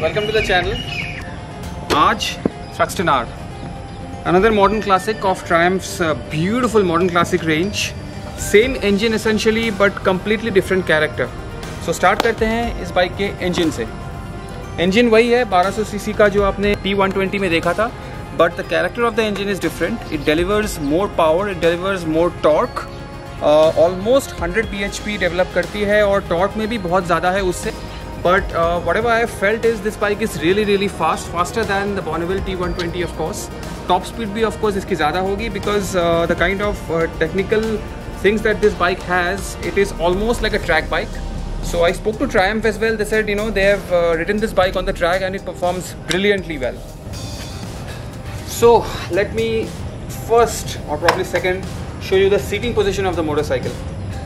welcome to the channel. आज Thruxton R, another modern classic of Triumph's beautiful modern classic range. Same engine essentially but completely different character. So start करते हैं इस bike के engine से. Engine वही है 1200 CC का जो आपने T120 में देखा था, but the character of the engine is different. It delivers more power, it delivers more torque. Almost 100 bhp develop करती है और टॉर्क में भी बहुत ज़्यादा है उससे. But whatever I have felt is this bike is really fast, faster than the Bonneville T120 of course. Top speed भी of course इसकी ज़्यादा होगी because the kind of technical things that this bike has, it is almost like a track bike. So I spoke to Triumph as well. They said, you know, they have ridden this bike on the track and it performs brilliantly well. So let me first or probably second show you the seating position of the motorcycle.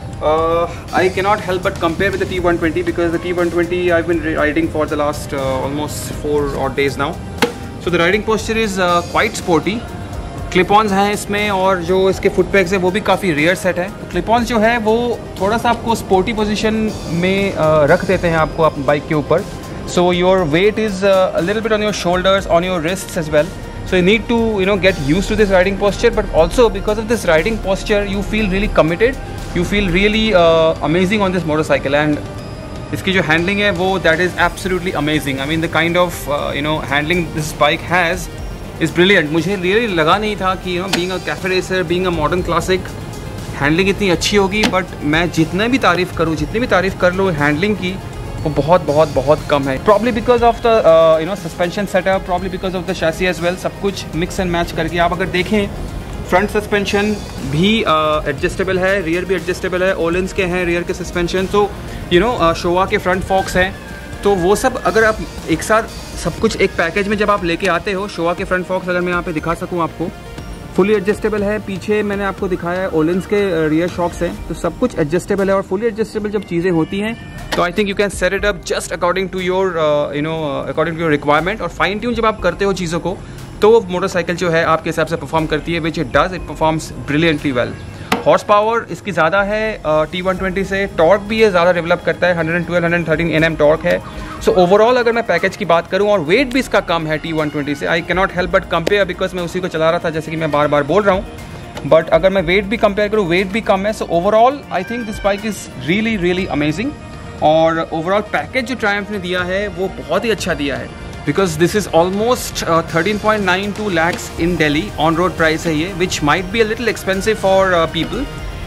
I cannot help but compare with the T120 because the T120 I've been riding for the last almost 4 odd days now. So the riding posture is quite sporty. Clip-ons हैं इसमें और जो इसके foot PACS है वो भी काफ़ी rare set है. तो क्लिप-ons जो है वो थोड़ा सा आपको स्पोर्टी पोजीशन में रख देते हैं आपको आप बाइक के ऊपर. So your weight is a little bit on your shoulders, on your wrists as well. So you need to, you know, get used to this riding posture, but also because of this riding posture you feel really committed, you feel really amazing on this motorcycle. And इसकी जो handling है वो that is absolutely amazing. I mean the kind of you know handling this bike has is brilliant. मुझे really लगा नहीं था कि you know being a cafe racer, being a modern classic, handling इतनी अच्छी होगी. But मैं जितनी भी तारीफ़ कर लूँ handling की वो बहुत कम है. Probably because of the you know suspension setup, probably because of the chassis as well. सब कुछ mix and match करके आप अगर देखें फ्रंट सस्पेंशन भी एडजस्टेबल है, रियर भी एडजस्टेबल है, ओलेंस के हैं रियर के सस्पेंशन. तो यू नो शोवा के फ्रंट फॉक्स हैं. तो वो सब अगर आप एक साथ सब कुछ एक पैकेज में जब आप लेके आते हो, शोवा के फ्रंट फॉक्स अगर मैं यहाँ पे दिखा सकूँ आपको, फुली एडजस्टेबल है. पीछे मैंने आपको दिखाया है ओलेंस के रियर शॉक्स हैं. तो सब कुछ एडजस्टेबल है और फुली एडजस्टेबल जब चीज़ें होती हैं तो I think you can set it up just according to your you know according to your requirement. और फाइन ट्यून जब आप करते हो चीज़ों को तो वो मोटरसाइकिल जो है आपके हिसाब से परफॉर्म करती है, which it does. It performs brilliantly well. Horse power इसकी ज़्यादा है T120 से. टॉर्क भी ये ज़्यादा डेवलप करता है, 112-113 Nm टॉर्क है. सो ओवरऑल अगर मैं पैकेज की बात करूँ और वेट भी इसका कम है T120 से, I cannot help but compare because मैं उसी को चला रहा था जैसे कि मैं बार बोल रहा हूँ. बट अगर मैं वेट भी कंपेयर करूँ, वेट भी कम है. So overall I think this bike is really amazing. और ओवरऑल पैकेज जो ट्रायम्फ ने दिया है वो बहुत ही अच्छा दिया है because this is almost 13.92 lakhs in Delhi. On road price है ये, which might be a little expensive for people,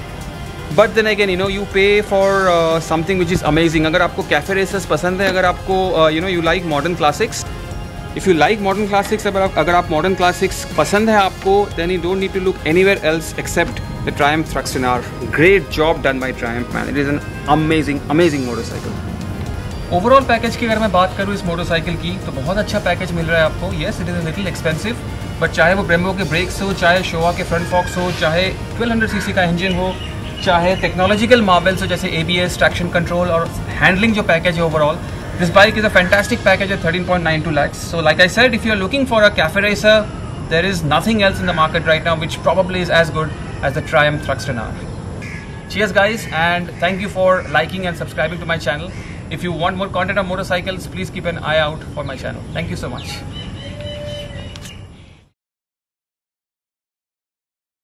but then again you know you pay for something which is amazing. अगर आपको cafe races पसंद है, अगर आपको you know you like modern classics, if you like modern classics, अगर आप modern classics पसंद है आपको, then you don't need to look anywhere else except the Triumph Thruxton R. Great job done by Triumph, man. It is an amazing motorcycle. Overall package की अगर मैं बात करूँ इस मोटरसाइकिल की तो बहुत अच्छा पैकेज मिल रहा है आपको. Yes it is a little expensive, but चाहे वो ब्रेम्बो के ब्रेक्स हो, चाहे शोवा के फ्रंट फॉक्स हो, चाहे 1200 सीसी का इंजन हो, चाहे टेक्नोलॉजिकल मार्वल्स हो जैसे ABS, ट्रैक्शन कंट्रोल और हैंडलिंग जो पैकेज है overall, this bike is a fantastic package at 13.92 lakhs. So like I said, if you are looking for a cafe racer, there is nothing else in the market right now which probably is as good as the Triumph Thruxton R. Cheers guys, and thank you for liking and subscribing to my channel. If you want more content on motorcycles, please keep an eye out for my channel. Thank you so much.